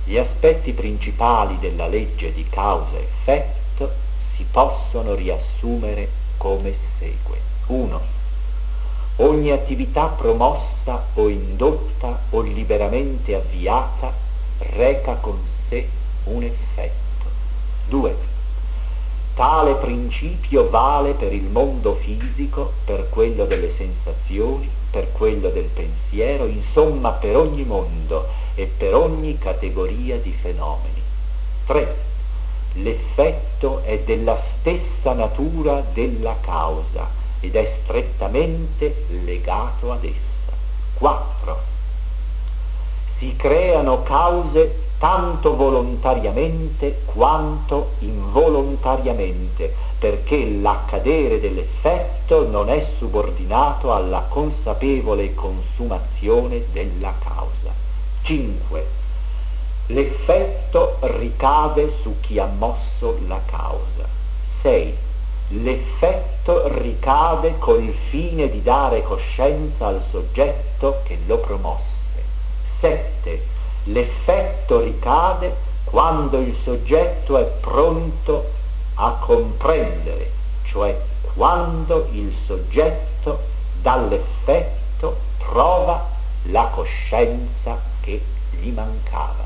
Gli aspetti principali della legge di causa-effetto si possono riassumere come segue. 1. Ogni attività promossa o indotta o liberamente avviata reca con sé un effetto. 2. Tale principio vale per il mondo fisico, per quello delle sensazioni, per quello del pensiero, insomma per ogni mondo e per ogni categoria di fenomeni. 3. L'effetto è della stessa natura della causa ed è strettamente legato ad essa. 4. Si creano cause tanto volontariamente quanto involontariamente, perché l'accadere dell'effetto non è subordinato alla consapevole consumazione della causa. 5. L'effetto ricade su chi ha mosso la causa. 6. L'effetto ricade col fine di dare coscienza al soggetto che lo promosse. 7. L'effetto ricade quando il soggetto è pronto a comprendere, cioè quando il soggetto dall'effetto trova la coscienza che gli mancava.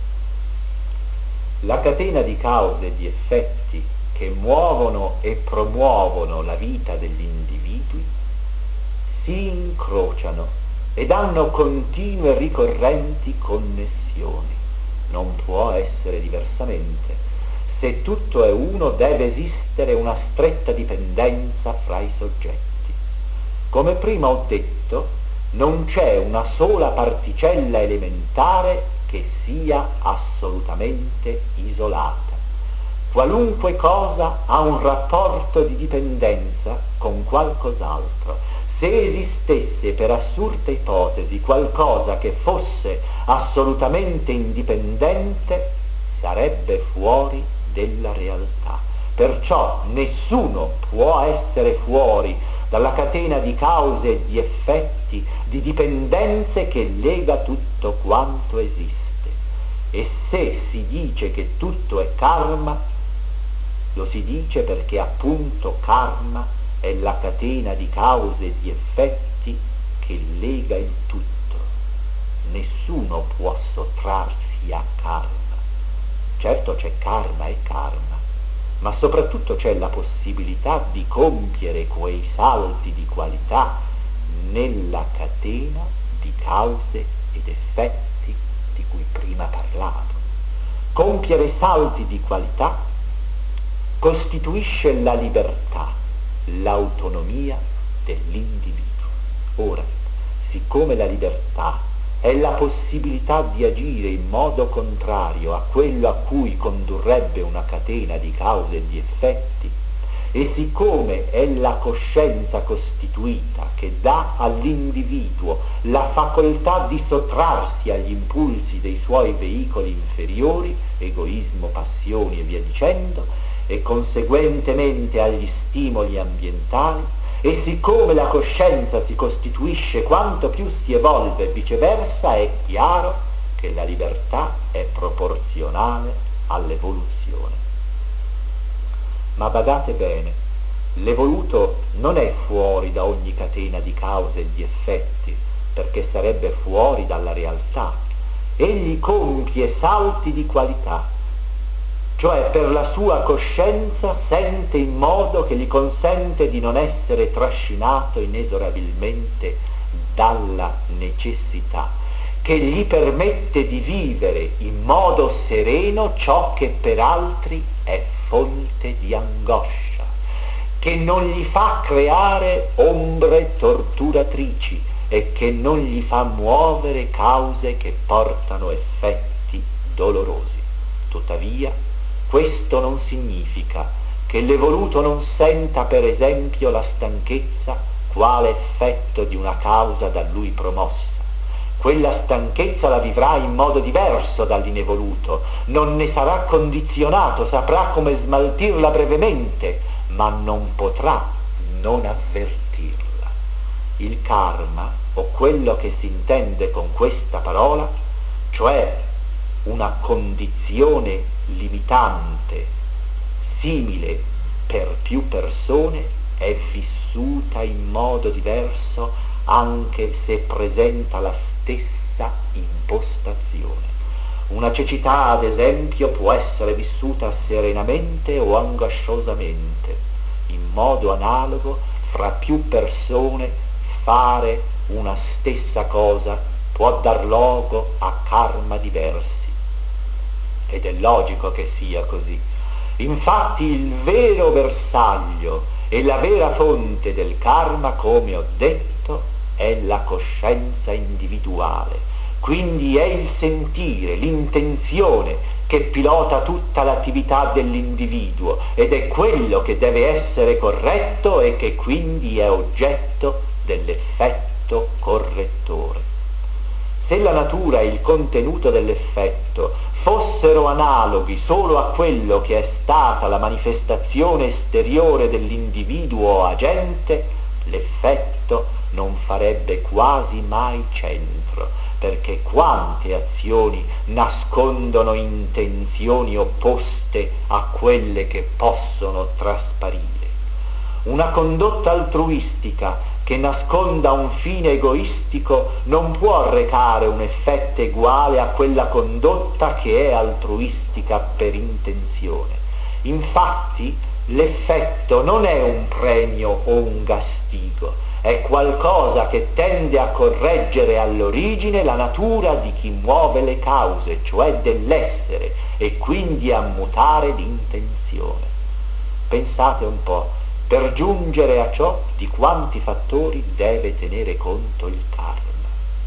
La catena di cause e di effetti che muovono e promuovono la vita degli individui si incrociano ed hanno continue ricorrenti connessioni. Non può essere diversamente. Se tutto è uno, deve esistere una stretta dipendenza fra i soggetti. Come prima ho detto, non c'è una sola particella elementare che sia assolutamente isolata. Qualunque cosa ha un rapporto di dipendenza con qualcos'altro. Se esistesse per assurda ipotesi qualcosa che fosse assolutamente indipendente, sarebbe fuori della realtà. Perciò nessuno può essere fuori dalla catena di cause e di effetti, di dipendenze che lega tutto quanto esiste. E se si dice che tutto è karma, lo si dice perché appunto karma è la catena di cause e di effetti che lega il tutto. Nessuno può sottrarsi a karma. Certo c'è karma e karma, ma soprattutto c'è la possibilità di compiere quei salti di qualità nella catena di cause ed effetti di cui prima parlavo. Compiere salti di qualità costituisce la libertà, l'autonomia dell'individuo. Ora, siccome la libertà è la possibilità di agire in modo contrario a quello a cui condurrebbe una catena di cause e di effetti, e siccome è la coscienza costituita che dà all'individuo la facoltà di sottrarsi agli impulsi dei suoi veicoli inferiori, egoismo, passioni e via dicendo, e conseguentemente agli stimoli ambientali, e siccome la coscienza si costituisce quanto più si evolve e viceversa, è chiaro che la libertà è proporzionale all'evoluzione. Ma badate bene, l'evoluto non è fuori da ogni catena di cause e di effetti, perché sarebbe fuori dalla realtà. Egli compie salti di qualità, cioè per la sua coscienza sente in modo che gli consente di non essere trascinato inesorabilmente dalla necessità, che gli permette di vivere in modo sereno ciò che per altri è fonte di angoscia, che non gli fa creare ombre torturatrici e che non gli fa muovere cause che portano effetti dolorosi. Tuttavia, questo non significa che l'evoluto non senta per esempio la stanchezza quale effetto di una causa da lui promossa. Quella stanchezza la vivrà in modo diverso dall'inevoluto, non ne sarà condizionato, saprà come smaltirla brevemente, ma non potrà non avvertirla. Il karma, o quello che si intende con questa parola, cioè una condizione limitante simile per più persone è vissuta in modo diverso anche se presenta la stessa impostazione. Una cecità, ad esempio, può essere vissuta serenamente o angosciosamente. In modo analogo, fra più persone fare una stessa cosa può dar luogo a karma diversi. Ed è logico che sia così. Infatti il vero bersaglio e la vera fonte del karma, come ho detto, è la coscienza individuale. Quindi è il sentire, l'intenzione che pilota tutta l'attività dell'individuo ed è quello che deve essere corretto e che quindi è oggetto dell'effetto correttore. Se la natura e il contenuto dell'effetto fossero analoghi solo a quello che è stata la manifestazione esteriore dell'individuo agente, l'effetto non farebbe quasi mai centro, perché quante azioni nascondono intenzioni opposte a quelle che possono trasparire. Una condotta altruistica che nasconda un fine egoistico non può recare un effetto uguale a quella condotta che è altruistica per intenzione. Infatti, l'effetto non è un premio o un castigo, è qualcosa che tende a correggere all'origine la natura di chi muove le cause, cioè dell'essere, e quindi a mutare l'intenzione. Pensate un po', per giungere a ciò di quanti fattori deve tenere conto il karma.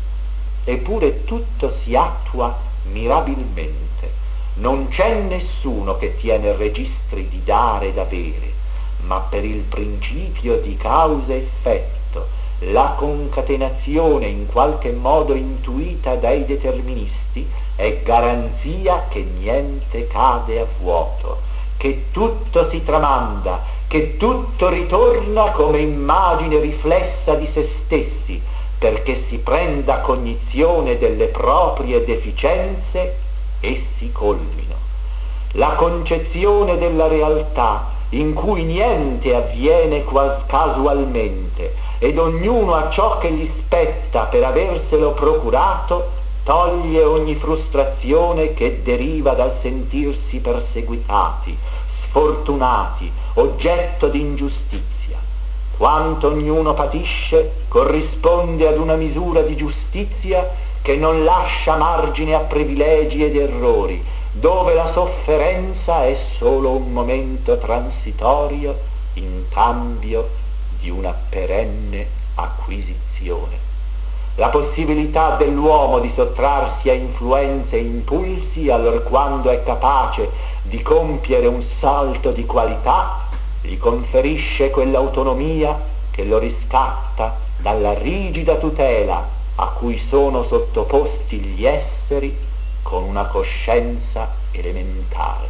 Eppure tutto si attua mirabilmente. Non c'è nessuno che tiene registri di dare ed avere, ma per il principio di causa-effetto, la concatenazione in qualche modo intuita dai deterministi è garanzia che niente cade a vuoto, che tutto si tramanda, che tutto ritorna come immagine riflessa di se stessi, perché si prenda cognizione delle proprie deficienze e si colmino. La concezione della realtà, in cui niente avviene casualmente ed ognuno ha ciò che gli spetta per averselo procurato, toglie ogni frustrazione che deriva dal sentirsi perseguitati, sfortunati, oggetto di ingiustizia. Quanto ognuno patisce corrisponde ad una misura di giustizia che non lascia margine a privilegi ed errori, dove la sofferenza è solo un momento transitorio in cambio di una perenne acquisizione. La possibilità dell'uomo di sottrarsi a influenze e impulsi allorquando è capace di compiere un salto di qualità gli conferisce quell'autonomia che lo riscatta dalla rigida tutela a cui sono sottoposti gli esseri con una coscienza elementare.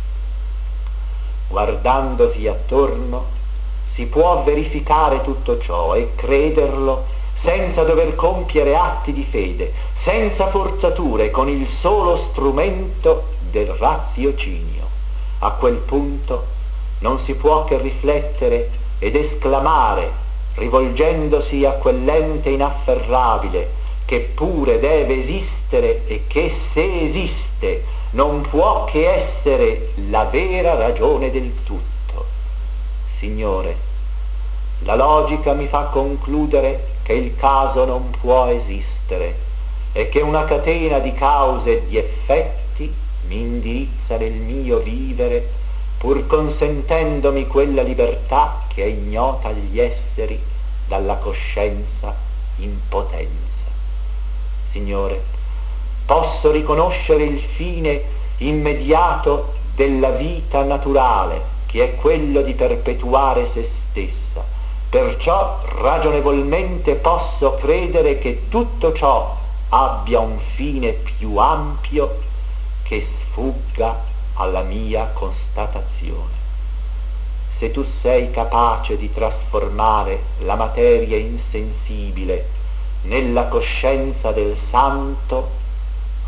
Guardandosi attorno si può verificare tutto ciò e crederlo senza dover compiere atti di fede, senza forzature, con il solo strumento del raziocinio. A quel punto non si può che riflettere ed esclamare, rivolgendosi a quell'ente inafferrabile che pure deve esistere e che, se esiste, non può che essere la vera ragione del tutto. Signore, la logica mi fa concludere che il caso non può esistere e che una catena di cause e di effetti mi indirizza nel mio vivere, pur consentendomi quella libertà che è ignota agli esseri dalla coscienza in potenza. Signore, posso riconoscere il fine immediato della vita naturale, che è quello di perpetuare se stessa. Perciò ragionevolmente posso credere che tutto ciò abbia un fine più ampio che sfugga alla mia constatazione. Se tu sei capace di trasformare la materia insensibile nella coscienza del santo,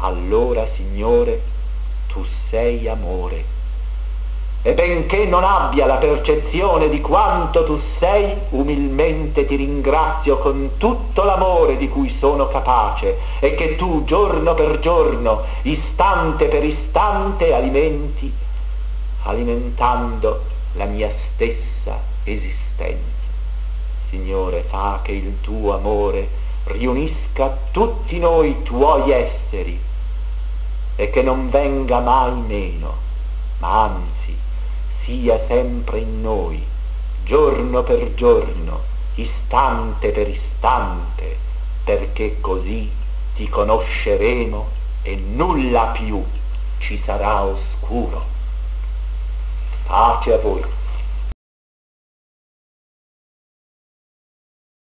allora, Signore, tu sei amore. E benché non abbia la percezione di quanto tu sei, umilmente ti ringrazio con tutto l'amore di cui sono capace e che tu giorno per giorno, istante per istante alimenti, alimentando la mia stessa esistenza. Signore, fa che il tuo amore riunisca tutti noi tuoi esseri e che non venga mai meno, ma anzi sia sempre in noi, giorno per giorno, istante per istante, perché così ti conosceremo e nulla più ci sarà oscuro. Pace a voi.